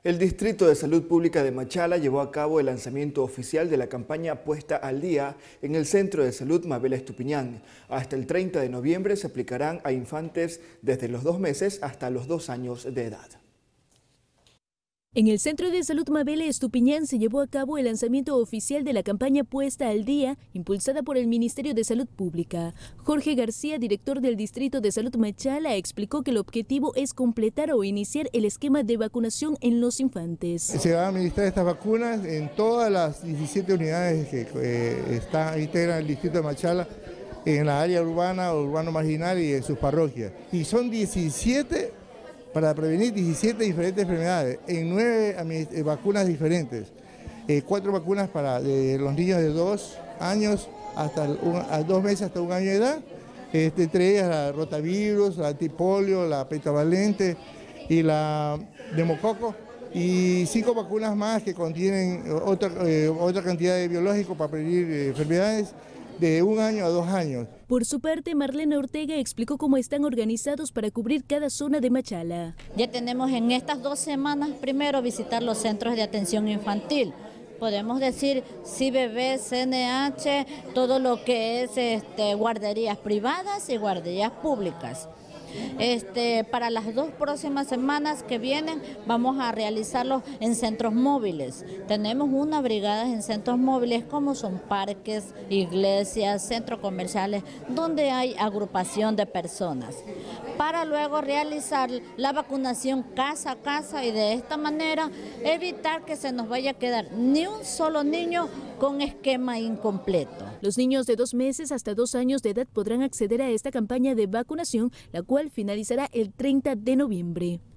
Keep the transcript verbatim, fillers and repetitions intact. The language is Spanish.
El Distrito de Salud Pública de Machala llevó a cabo el lanzamiento oficial de la campaña Puesta al Día en el Centro de Salud Mabel Estupiñán. Hasta el treinta de noviembre se aplicarán a infantes desde los dos meses hasta los dos años de edad. En el Centro de Salud Mabel Estupiñán se llevó a cabo el lanzamiento oficial de la campaña Puesta al Día, impulsada por el Ministerio de Salud Pública. Jorge García, director del Distrito de Salud Machala, explicó que el objetivo es completar o iniciar el esquema de vacunación en los infantes. Se van a administrar estas vacunas en todas las diecisiete unidades que eh, está, integran el Distrito de Machala, en la área urbana o urbano marginal y en sus parroquias. Y son diecisiete para prevenir diecisiete diferentes enfermedades, en nueve vacunas diferentes. Eh, cuatro vacunas para de los niños de dos años hasta un, a dos meses hasta un año de edad, este, entre ellas la rotavirus, la antipolio, la pentavalente y la neumococo, y cinco vacunas más que contienen otra, eh, otra cantidad de biológicos para prevenir eh, enfermedades de un año a dos años. Por su parte, Marlene Ortega explicó cómo están organizados para cubrir cada zona de Machala. Ya tenemos en estas dos semanas primero visitar los centros de atención infantil. Podemos decir C B B, C N H, todo lo que es este, guarderías privadas y guarderías públicas. Este, para las dos próximas semanas que vienen vamos a realizarlos en centros móviles. Tenemos una brigada en centros móviles como son parques, iglesias, centros comerciales, donde hay agrupación de personas, para luego realizar la vacunación casa a casa y de esta manera evitar que se nos vaya a quedar ni un solo niño con esquema incompleto. Los niños de dos meses hasta dos años de edad podrán acceder a esta campaña de vacunación, la cual finalizará el treinta de noviembre.